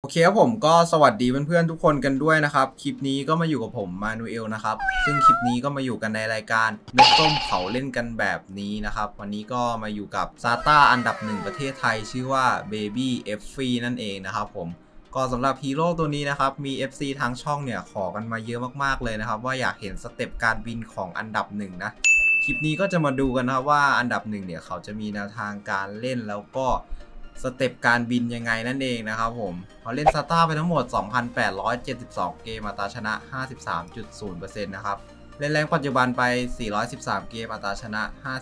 โอเคครับผมก็สวัสดีเพื่อนๆทุกคนกันด้วยนะครับคลิปนี้ก็มาอยู่กับผมมานูเอลนะครับซึ่งคลิปนี้ก็มาอยู่กันในรายการเม็ดส้มเขาเล่นกันแบบนี้นะครับวันนี้ก็มาอยู่กับซาต้าอันดับหนึ่งประเทศไทยชื่อว่า Baby F Free นั่นเองนะครับผมก็สำหรับฮีโร่ตัวนี้นะครับมี FC ทางช่องเนี่ยขอกันมาเยอะมากๆเลยนะครับว่าอยากเห็นสเต็ปการบินของอันดับหนึ่งนะคลิปนี้ก็จะมาดูกันนะครับว่าอันดับหนึ่งเนี่ยเขาจะมีแนวทางการเล่นแล้วก็สเต็ปการบินยังไงนั่นเองนะครับผมเขาเล่นซาต้าไปทั้งหมด 2,872 เกมอัตราชนะ 53.0% นะครับเล่นแรงปัจจุบันไป 413 เกมอัตราชนะ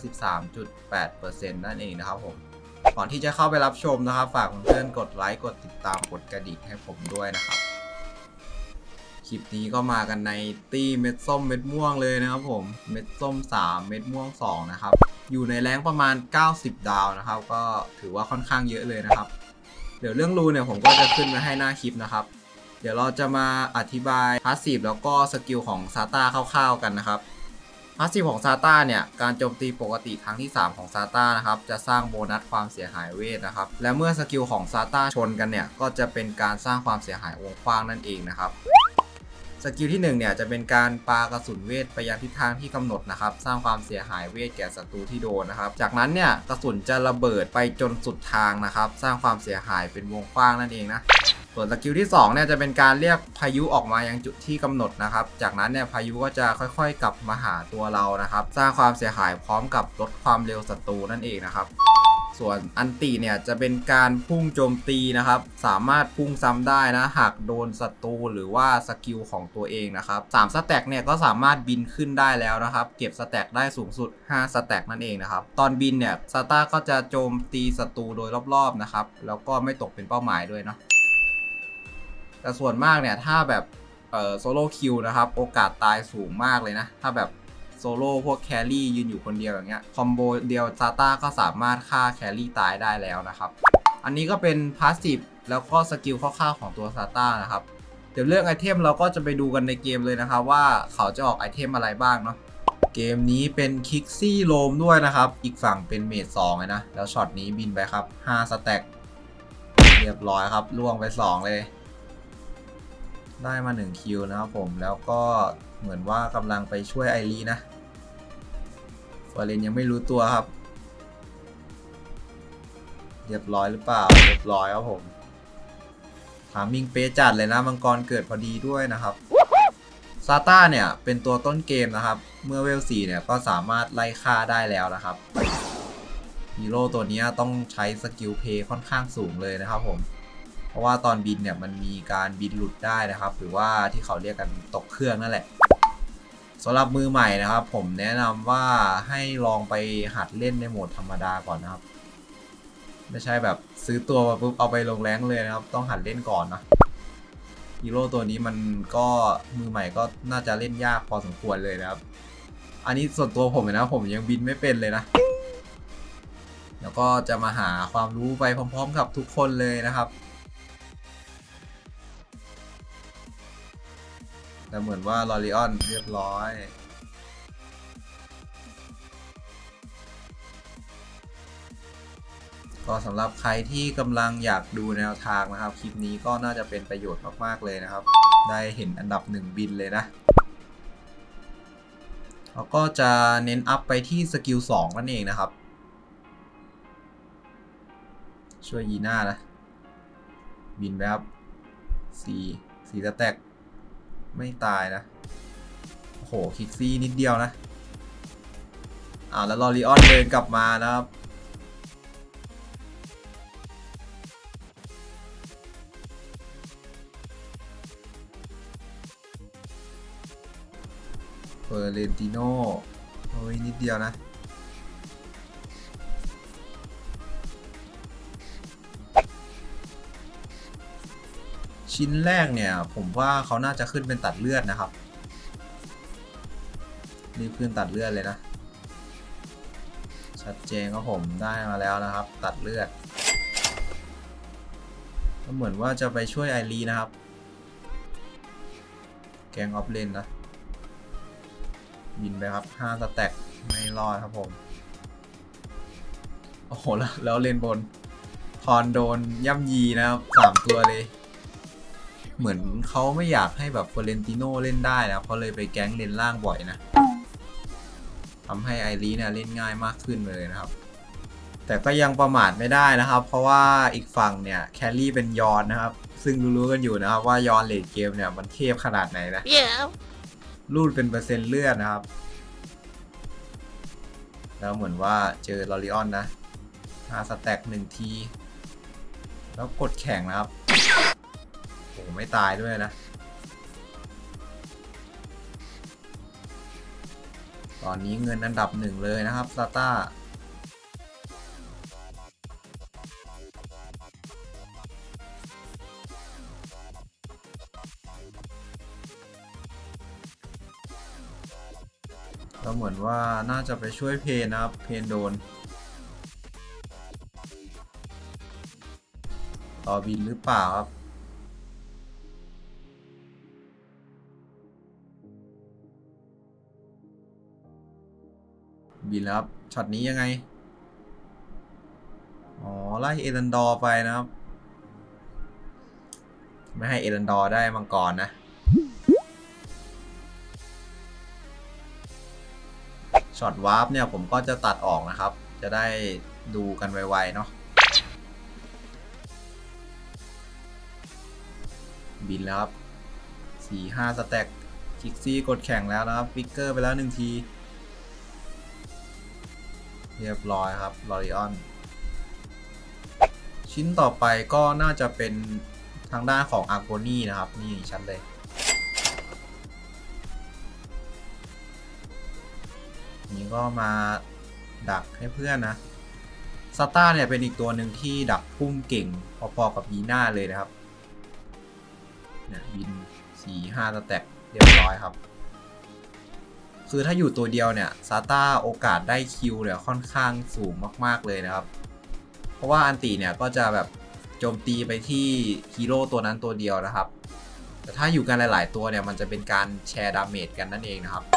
53.8% นั่นเองนะครับผมก่อนที่จะเข้าไปรับชมนะครับฝากเพื่อนๆกดไลค์กดติดตามกดกระดิ่งให้ผมด้วยนะครับคลิปนี้ก็มากันในตี้เม็ดส้มเม็ดม่วงเลยนะครับผมเม็ดส้ม3เม็ดม่วง2นะครับอยู่ในแรงประมาณ90ดาวนะครับก็ถือว่าค่อนข้างเยอะเลยนะครับเดี๋ยวเรื่องรูเนี่ยผมก็จะขึ้นมาให้หน้าคลิปนะครับเดี๋ยวเราจะมาอธิบายพาสซีฟแล้วก็สกิลของซาต้าคร่าวๆกันนะครับพาสซีฟของซาต้าเนี่ยการโจมตีปกติครั้งที่3ของซาต้านะครับจะสร้างโบนัสความเสียหายเวทนะครับและเมื่อสกิลของซาต้าชนกันเนี่ยก็จะเป็นการสร้างความเสียหายวงกว้างนั่นเองนะครับสกิลที่1เนี่ยจะเป็นการปากระสุนเวทไปยังทิศทางที่กำหนดนะครับสร้างความเสียหายเวทแก่ศัตรูที่โดนนะครับจากนั้นเนี่ยกระสุนจะระเบิดไปจนสุดทางนะครับสร้างความเสียหายเป็นวงกว้างนั่นเองนะส่วนสกิลที่2เนี่ยจะเป็นการเรียกพายุออกมายังจุดที่กำหนดนะครับจากนั้นเนี่ยพายุก็จะค่อยๆกลับมาหาตัวเรานะครับสร้างความเสียหายพร้อมกับลดความเร็วศัตรูนั่นเองนะครับส่วนอันติเนี่ยจะเป็นการพุ่งโจมตีนะครับสามารถพุ่งซ้ำได้นะหากโดนศัตรูหรือว่าสกิลของตัวเองนะครับ3สแต็กเนี่ยก็สามารถบินขึ้นได้แล้วนะครับเก็บสแต็กได้สูงสุด5สแต็กนั่นเองนะครับตอนบินเนี่ยซาต้าก็จะโจมตีศัตรูโดยรอบๆนะครับแล้วก็ไม่ตกเป็นเป้าหมายด้วยเนาะแต่ส่วนมากเนี่ยถ้าแบบโซโล่คิวนะครับโอกาสตายสูงมากเลยนะถ้าแบบโซโล่พวกแครี่ยืนอยู่คนเดียวอย่างเงี้ยคอมโบเดียวซาต้าก็สามารถฆ่าแครี่ตายได้แล้วนะครับอันนี้ก็เป็นพาสซีฟแล้วก็สกิลคร่าวๆของตัวซาต้านะครับเดี๋ยวเรื่องไอเทมเราก็จะไปดูกันในเกมเลยนะครับว่าเขาจะออกไอเทมอะไรบ้างเนาะเกมนี้เป็นคิกซี่โลมด้วยนะครับอีกฝั่งเป็นเมจ2เลยนะแล้วช็อตนี้บินไปครับ5สแต็กเรียบร้อยครับล่วงไป2เลยได้มา1คิวนะครับผมแล้วก็เหมือนว่ากำลังไปช่วยไอรีนะฟอร์เรนยังไม่รู้ตัวครับเรียบร้อยหรือเปล่าเรียบร้อยครับผมถามมิงเป๊ะจัดเลยนะมังกรเกิดพอดีด้วยนะครับซาต้าเนี่ยเป็นตัวต้นเกมนะครับเมื่อเวล4เนี่ยก็สามารถไล่ฆ่าได้แล้วนะครับฮีโร่ตัวนี้ต้องใช้สกิลเพย์ค่อนข้างสูงเลยนะครับผมเพราะว่าตอนบินเนี่ยมันมีการบินหลุดได้นะครับหรือว่าที่เขาเรียกกันตกเครื่องนั่นแหละสำหรับมือใหม่นะครับผมแนะนำว่าให้ลองไปหัดเล่นในโหมดธรรมดาก่อนนะครับไม่ใช่แบบซื้อตัวมาปุ๊บเอาไปลงแรงเลยนะครับต้องหัดเล่นก่อนนะฮีโร่ตัวนี้มันก็มือใหม่ก็น่าจะเล่นยากพอสมควรเลยนะครับอันนี้ส่วนตัวผมนะผมยังบินไม่เป็นเลยนะแล้วก็จะมาหาความรู้ไปพร้อมๆกับทุกคนเลยนะครับแต่เหมือนว่าลอริออนเรียบร้อยก็สำหรับใครที่กำลังอยากดูแนวทางนะครับคลิปนี้ก็น่าจะเป็นประโยชน์มากๆเลยนะครับได้เห็นอันดับ1บินเลยนะเราก็จะเน้นอัพไปที่สกิล2นั่นเองนะครับช่วยยีน่านะบินไปครับ4สแต็กไม่ตายนะโอ้โหคิกซี่นิดเดียวนะแล้วลอริออนเดินกลับมานะครับเฟอร์เรนติโน่โอ้ยนิดเดียวนะชิ้นแรกเนี่ยผมว่าเขาน่าจะขึ้นเป็นตัดเลือดนะครับนี่ขึ้นตัดเลือดเลยนะชัดเจนก็ผมได้มาแล้วนะครับตัดเลือดก็เหมือนว่าจะไปช่วยไอรีนะครับแกงออฟเลนนะบินไปครับ5สแต็กไม่รอดครับผมโอ้โหแล้วเลนบนพรโดนย่ำยีนะครับ3ตัวเลยเหมือนเขาไม่อยากให้แบบฟลอเรนติโนเล่นได้นะเขาเลยไปแก๊งเลนล่างบ่อยนะทำให้ไอรีเนี่ยเล่นง่ายมากขึ้นเลยนะครับแต่ก็ยังประมาทไม่ได้นะครับเพราะว่าอีกฝั่งเนี่ยแครี่เป็นยอนนะครับซึ่งรู้ๆกันอยู่นะครับว่ายอนเลดเกมเนี่ยมันเทพขนาดไหนนะรูดเป็นเปอร์เซ็นต์เลือดนะครับแล้วเหมือนว่าเจอลอริออนนะ5 สแต็ก1 ทีแล้วกดแข่งนะครับโอ้ไม่ตายด้วยนะตอนนี้เงินอันดับ1เลยนะครับซาต้าก็เหมือนว่าน่าจะไปช่วยเพนนะครับเพนโดนต่อบินหรือเปล่าครับบินแล้วครับช็อตนี้ยังไงอ๋อไล่เอรันดอร์ไปนะครับไม่ให้เอรันดอร์ได้มังกรนะช็อตวาร์ปเนี่ยผมก็จะตัดออกนะครับจะได้ดูกันไวๆเนาะบินแล้วครับ4-5 สแต็กคิกซี่กดแข่งแล้วนะครับฟิกเกอร์ไปแล้ว1 ทีเรียบร้อยครับลอริออนชิ้นต่อไปก็น่าจะเป็นทางด้านของอาร์โกนี่นะครับนี่ชัดเลยนี่ก็มาดักให้เพื่อนนะซาต้าเนี่ยเป็นอีกตัวหนึ่งที่ดักพุ่มเก่งพอๆกับยีน่าเลยนะครับเนี่ยบิน4-5 สแต็กเรียบร้อยครับคือถ้าอยู่ตัวเดียวเนี่ยซาต้าโอกาสได้คิวเนี่ยค่อนข้างสูงมากๆเลยนะครับเพราะว่าอันติเนี่ยก็จะแบบโจมตีไปที่ฮีโร่ตัวนั้นตัวเดียวนะครับแต่ถ้าอยู่กันหลายๆตัวเนี่ยมันจะเป็นการแชร์ดาเมจกันนั่นเองนะครับ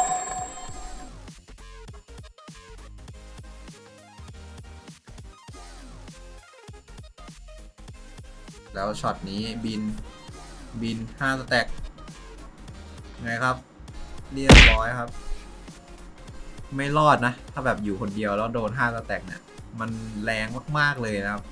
แล้วช็อตนี้บิน5 สแต็กไงครับเรียบร้อยครับไม่รอดนะถ้าแบบอยู่คนเดียวแล้วโดน5 สแต็กเนี่ยมันแรงมากๆเลยนะครับ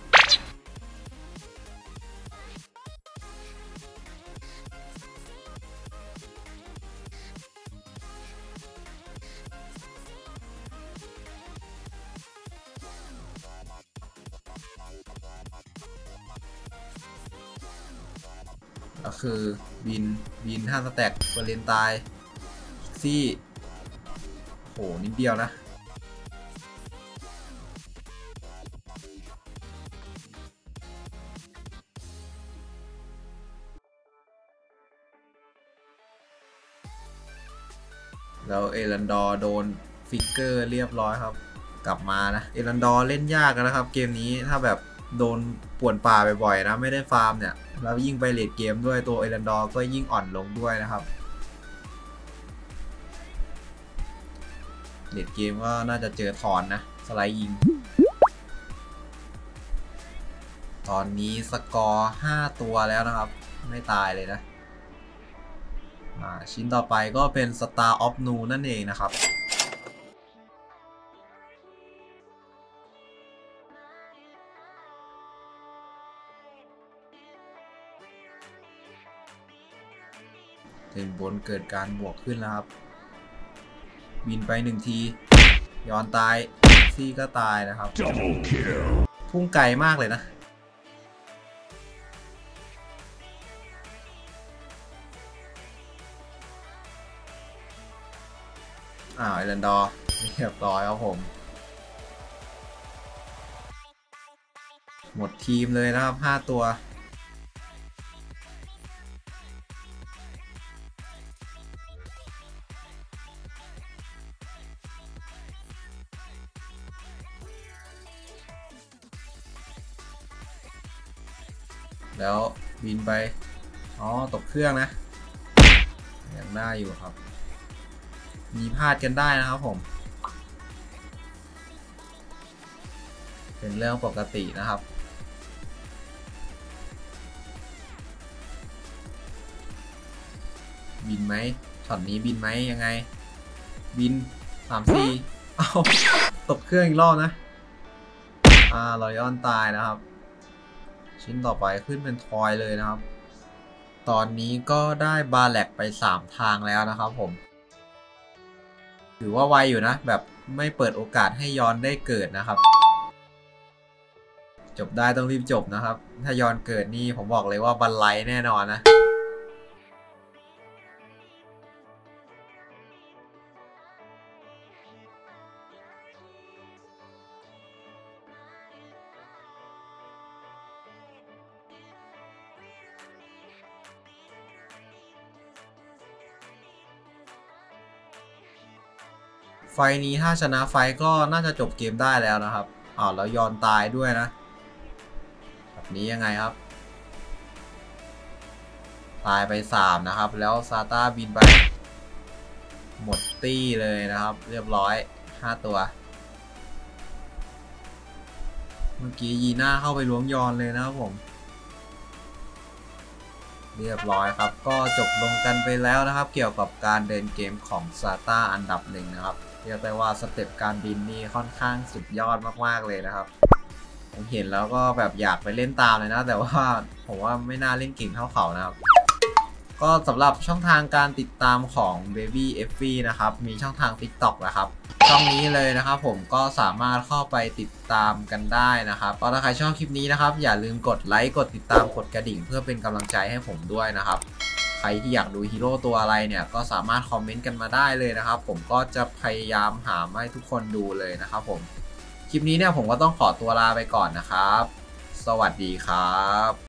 ก็คือบิน5 สแต็กเปอร์เลนตายซี่โหนิดเดียวนะแล้วเอรันดอร์โดนฟิกเกอร์เรียบร้อยครับกลับมานะเอรันดอร์เล่นยากนะครับเกมนี้ถ้าแบบโดนป่วนป่าบ่อยๆนะไม่ได้ฟาร์มเนี่ยแล้วยิ่งไปเลดเกมด้วยตัวเอรันดอร์ก็ยิ่งอ่อนลงด้วยนะครับเลดเกมก็น่าจะเจอถอนนะสไลด์ยิงตอนนี้สกอร์5 ตัวแล้วนะครับไม่ตายเลยนะชิ้นต่อไปก็เป็น Star of Nu นั่นเองนะครับถึงบนเกิดการบวกขึ้นแล้วครับบินไป1 ทีย้อนตายซี่ก็ตายนะครับพุ่งไกลมากเลยนะเอรันดอร์เรียบร้อยครับผมหมดทีมเลยนะครับ5 ตัวแล้วบินไปตกเครื่องนะยังได้อยู่ครับมีพลาดกันได้นะครับผมเป็นเรื่องปกตินะครับบินไหมช็อตนี้บินไหมยังไงบิน3-4เอาตกเครื่องอีกรอบนะรอยออนตายนะครับชิ้นต่อไปขึ้นเป็นทอยเลยนะครับตอนนี้ก็ได้บาแลกไป3ทางแล้วนะครับผมถือว่าไวอยู่นะแบบไม่เปิดโอกาสให้ย้อนได้เกิดนะครับจบได้ต้องรีบจบนะครับถ้าย้อนเกิดนี่ผมบอกเลยว่าบันไลแน่นอนนะไฟนี้ถ้าชนะไฟก็น่าจะจบเกมได้แล้วนะครับแล้วยอนตายด้วยนะแบบนี้ยังไงครับตายไป3นะครับแล้วซาต้าบินไปหมดตี้เลยนะครับเรียบร้อย5ตัวเมื่อกี้ยีน่าเข้าไปล้วงยอนเลยนะครับผมเรียบร้อยครับก็จบลงกันไปแล้วนะครับเกี่ยวกับการเดินเกมของซาต้าอันดับ1นะครับเรียกได้ว่าสเต็ปการบินนี่ค่อนข้างสุดยอดมากๆเลยนะครับผมเห็นแล้วก็แบบอยากไปเล่นตามเลยนะแต่ว่าผมว่าไม่น่าเล่นเก่งเท่าเขานะครับก็สำหรับช่องทางการติดตามของ Baby Effy นะครับมีช่องทาง TikTok นะครับช่องนี้เลยนะครับผมก็สามารถเข้าไปติดตามกันได้นะครับก็ถ้าใครชอบคลิปนี้นะครับอย่าลืมกดไลค์กดติดตามกดกระดิ่งเพื่อเป็นกำลังใจให้ผมด้วยนะครับใครที่อยากดูฮีโร่ตัวอะไรเนี่ยก็สามารถคอมเมนต์กันมาได้เลยนะครับผมก็จะพยายามหามาให้ทุกคนดูเลยนะครับผมคลิปนี้เนี่ยผมก็ต้องขอตัวลาไปก่อนนะครับสวัสดีครับ